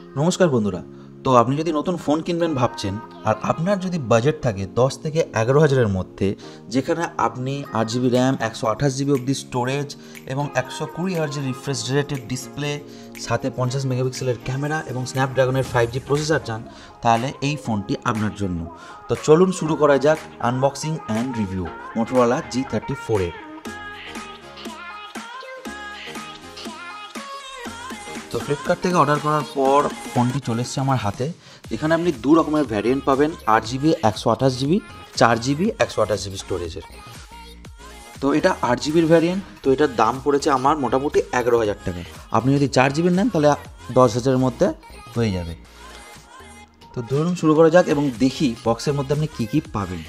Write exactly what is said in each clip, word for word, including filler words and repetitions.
নমস্কার বন্ধুরা। তো আপনি যদি নতুন ফোন কিনবেন ভাবছেন আর আপনার যদি বাজেট থাকে দশ থেকে এগারো হাজারের মধ্যে, যেখানে আপনি আট জিবি র্যাম, একশো আঠাশ জিবি অবধি স্টোরেজ এবং একশো কুড়ি হার্জের রিফ্রেশ রেটেড ডিসপ্লে, সাথে পঞ্চাশ মেগাপিক্সেলের ক্যামেরা এবং স্ন্যাপড্রাগনের ফাইভ জি প্রসেসর চান, তাহলে এই ফোনটি আপনার জন্য। তো চলুন শুরু করা যাক unboxing and review Motorola G thirty four এর। তো ফ্লিপকার্ট থেকে অর্ডার করার পর ফোনটি চলে এসছে আমার হাতে। এখানে আপনি দু রকমের ভ্যারিয়েন্ট পাবেন, আট জিবি একশো আঠাশ জিবি, চার জিবি একশো আঠাশ জিবি স্টোরেজের। তো এটা আট জিবির ভ্যারিয়েন্ট, তো এটার দাম পড়েছে আমার মোটামুটি এগারো হাজার টাকা। আপনি যদি চার জিবির নেন তাহলে দশ হাজারের মধ্যে হয়ে যাবে। তো ধরুন শুরু করা যাক এবং দেখি বক্সের মধ্যে আপনি কী কী পাবেন।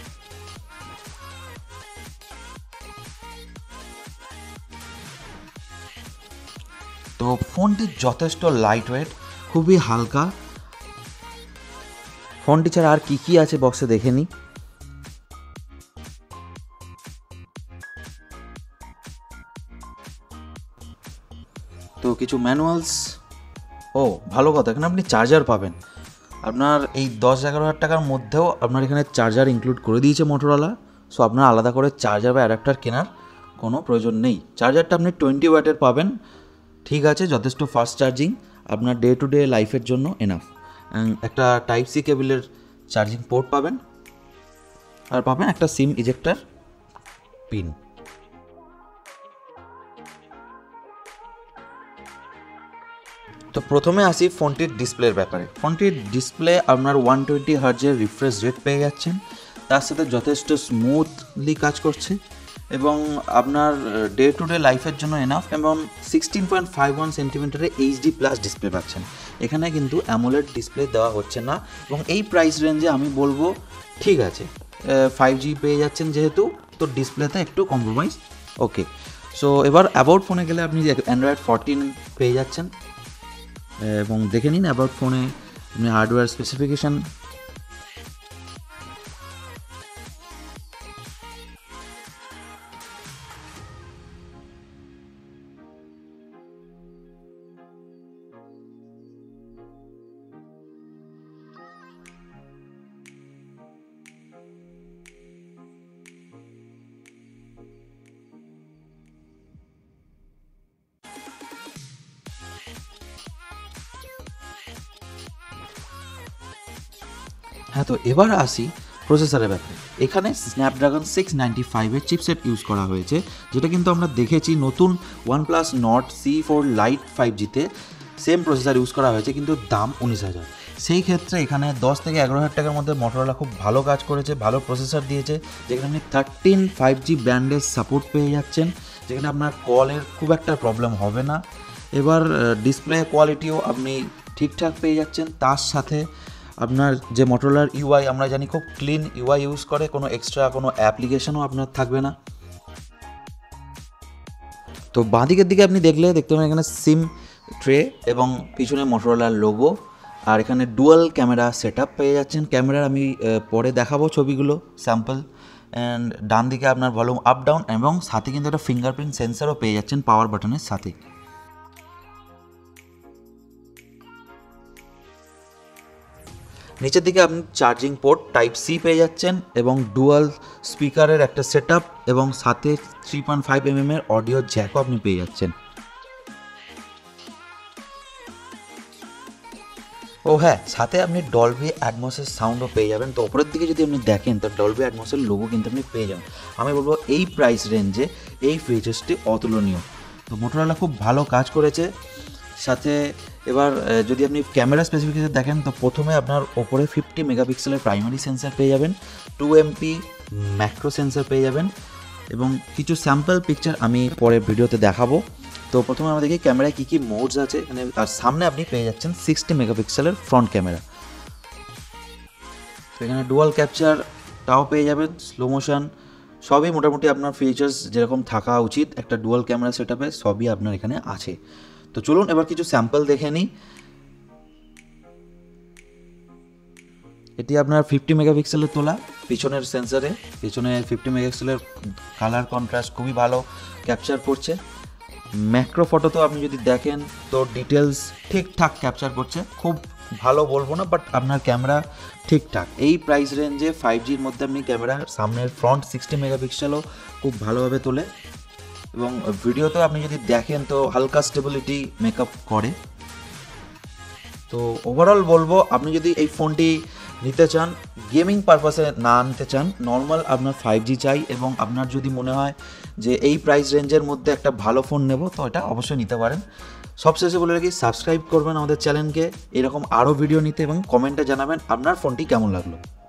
তো ফোনটি যথেষ্ট লাইট ওয়েট, খুবই হালকা। ফোনটি ছাড়া আর কী কী আছে বক্সে দেখে নিই। তো কিছু ম্যানুয়ালস, ও ভালো কথা, এখানে আপনি চার্জার পাবেন। আপনার এই দশ এগারো হাজার টাকার মধ্যেও আপনার এখানে চার্জার ইনক্লুড করে দিয়েছে মোটোরোলা। সো আপনার আলাদা করে চার্জার বা অ্যাডাপ্টার কেনার কোনো প্রয়োজন নেই। চার্জারটা আপনি টোয়েন্টি ওয়াটের পাবেন, ঠিক আছে, যথেষ্ট ফাস্ট চার্জিং, আপনার ডে টু ডে লাইফের জন্য এনাফ। একটা টাইপ সি কেবলের চার্জিং পোর্ট পাবেন, আর পাবেন একটা সিম ইজেক্টার পিন। তো প্রথমে আসি ফোনটির ডিসপ্লের ব্যাপারে। ফোনটির ডিসপ্লে আপনার ওয়ান টোয়েন্টি হার্জের রিফ্রেশ রেট পেয়ে যাচ্ছেন, তার সাথে যথেষ্ট স্মুথলি কাজ করছে এবং আপনার ডে টু ডে লাইফের জন্য এনাফ। এবং সিক্সটিন পয়েন্ট ফাইভ ওয়ান সেন্টিমিটারে এইচডি প্লাস ডিসপ্লে পাচ্ছেন। এখানে কিন্তু অ্যামোলেড ডিসপ্লে দেওয়া হচ্ছে না এবং এই প্রাইস রেঞ্জে আমি বলবো ঠিক আছে। ফাইভ জি পেয়ে যাচ্ছেন যেহেতু, তো ডিসপ্লেতে একটু কম্প্রোমাইজ ওকে। সো এবার অ্যাবাউট ফোনে গেলে আপনি অ্যান্ড্রয়েড ফোরটিন পেয়ে যাচ্ছেন এবং দেখে নিন অ্যাবাউট ফোনে আপনি হার্ডওয়্যার স্পেসিফিকেশান। হ্যাঁ, তো এবার আসি প্রসেসরের ব্যাপারে। এখানে স্ন্যাপড্রাগন সিক্স নাইনটি ফাইভের চিপসেট ইউজ করা হয়েছে, যেটা কিন্তু আমরা দেখেছি নতুন OnePlus Nord C four lite five জিতে সেম প্রসেসর ইউজ করা হয়েছে, কিন্তু দাম উনিশ হাজার। সেই ক্ষেত্রে এখানে দশ থেকে এগারো হাজার টাকার মধ্যে মোটোরোলা খুব ভালো কাজ করেছে, ভালো প্রসেসর দিয়েছে, যেখানে আপনি থার্টিন ফাইভ জি ব্র্যান্ডের সাপোর্ট পেয়ে যাচ্ছেন, যেখানে আপনার কলের খুব একটা প্রবলেম হবে না। এবার ডিসপ্লে কোয়ালিটিও আপনি ঠিকঠাক পেয়ে যাচ্ছেন। তার সাথে আপনার যে মোটোরোলার ইউআই আমরা জানি খুব ক্লিন ইউআই ইউজ করে, কোনো এক্সট্রা কোনো অ্যাপ্লিকেশনও আপনার থাকবে না। তো বাঁদিকের দিকে আপনি দেখলে দেখতে পাবেন এখানে সিম ট্রে এবং পিছনে মোটোরোলার লোগো, আর এখানে ডুয়াল ক্যামেরা সেট আপ পেয়ে যাচ্ছেন। ক্যামেরার আমি পরে দেখাবো ছবিগুলো স্যাম্পল। অ্যান্ড ডান দিকে আপনার ভলিউম আপ ডাউন এবং সাথে কিন্তু একটা ফিঙ্গারপ্রিন্ট সেন্সারও পেয়ে যাচ্ছেন পাওয়ার বাটনের সাথে। নিচের দিকে আপনি চার্জিং পোর্ট টাইপ সি পেয়ে যাচ্ছেন এবং ডুয়াল স্পিকারের একটা সেট আপ এবং সাথে three point five M M এর অডিও জ্যাকও আপনি পেয়ে যাচ্ছেন। ও হ্যাঁ, সাথে আপনি ডলবি অ্যাটমসের সাউন্ডও পেয়ে যাবেন। তো ওপরের দিকে যদি আপনি দেখেন তো ডলবি অ্যাটমসের লোগো কিন্তু আপনি পেয়ে যাবেন। আমি বলবো এই প্রাইস রেঞ্জে এই ফিচার্সটি অতুলনীয়। তো মোটোরোলা খুব ভালো কাজ করেছে। সাথে এবার যদি আপনি ক্যামেরা স্পেসিফিকেশন দেখেন তো প্রথমে আপনার ওপরে ফিফটি মেগাপিক্সেলের প্রাইমারি সেন্সার পেয়ে যাবেন, টু এমপি ম্যাক্রো সেন্সার পেয়ে যাবেন এবং কিছু স্যাম্পল পিকচার আমি পরে ভিডিওতে দেখাবো। তো প্রথমে আমরা দেখি ক্যামেরায় কী কী মোডস আছে এখানে। আর সামনে আপনি পেয়ে যাচ্ছেন সিক্সটি মেগাপিক্সেলের ফ্রন্ট ক্যামেরা। তো এখানে ডুয়াল ক্যাপচারটাও পেয়ে যাবেন, স্লো মোশন, সবই মোটামুটি আপনার ফিচার্স যেরকম থাকা উচিত একটা ডুয়াল ক্যামেরা সেট আপে সবই আপনার এখানে আছে। তো চলুন এবার কিছু স্যাম্পল দেখে নিই। এটি আপনার ফিফটি মেগাপিক্সেলের তোলা পিছনের সেন্সারে, পিছনে ফিফটি মেগাপিক্সেলের কালার কন্ট্রাস্ট খুবই ভালো ক্যাপচার করছে। ম্যাক্রো ফটো তো আপনি যদি দেখেন তো ডিটেলস ঠিকঠাক ক্যাপচার করছে, খুব ভালো বলবো না, বাট আপনার ক্যামেরা ঠিকঠাক। এই প্রাইস রেঞ্জে ফাইভ জির মধ্যে আপনি ক্যামেরার সামনের ফ্রন্ট সিক্সটি মেগাপিক্সেলও খুব ভালোভাবে তোলে, এবং ভিডিওতে আপনি যদি দেখেন তো হালকা স্টেবিলিটি মেকআপ করে। তো ওভারঅল বলবো, আপনি যদি এই ফোনটি নিতে চান, গেমিং পারপাসে না নিতে চান, নর্মাল আপনার ফাইভ জি চাই, এবং আপনার যদি মনে হয় যে এই প্রাইস রেঞ্জের মধ্যে একটা ভালো ফোন নেব, তো এটা অবশ্যই নিতে পারেন। সবশেষে বলে রাখি, সাবস্ক্রাইব করবেন আমাদের চ্যানেলকে এরকম আরও ভিডিও নিতে, এবং কমেন্টে জানাবেন আপনার ফোনটি কেমন লাগলো।